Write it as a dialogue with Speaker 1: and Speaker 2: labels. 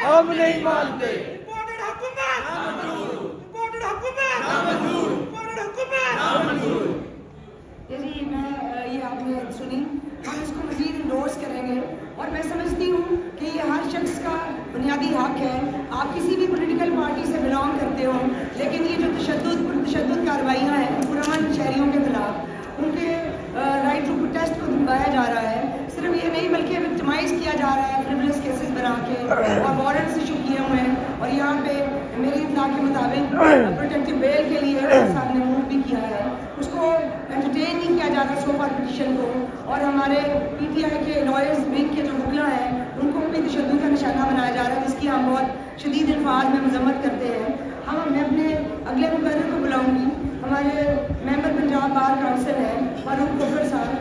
Speaker 1: हम नहीं मानते।
Speaker 2: इम्पोर्टेड हुकूमत नामंजूर, इम्पोर्टेड हुकूमत
Speaker 1: नामंजूर,
Speaker 2: इम्पोर्टेड हुकूमत
Speaker 1: नामंजूर।
Speaker 3: जी मैं ये आपने सुनी, हम इसको मज़ीद इंडोर्स करेंगे और मैं समझती हूँ कि ये हर शख्स का बुनियादी हक है। आप किसी भी पॉलिटिकल पार्टी से बिलोंग करते हो, लेकिन ये जो तशद्दुद कार्रवाइयाँ हैं पुरअमन शहरियों के खिलाफ, उनके राइट टू प्रोटेस्ट को दबाया जा रहा है। सिर्फ ये नहीं बल्कि विक्टिमाइज किया जा रहा है फ्रिवलेस केसेस बना के और वारंट्स इशू किए हुए हैं। और यहाँ पे मेरी इत्तला के मुताबिक प्रोटेक्टिव बेल के लिए साहब ने मूव भी किया है, उसको एंटरटेन नहीं किया जा रहा सोफा पिटीशन को। और हमारे PTI के लॉयर्स विंग के जो वकला हैं उनको भी तशद्दुद का निशाना बनाया जा रहा है, जिसकी हम बहुत शदीद अल्फाज में मजम्मत करते हैं। मैं अपने अगले मुकर्रर को बुलाऊंगी, हमारे मेंबर पंजाब बार काउंसिल हैं फारूक कोकर साहब,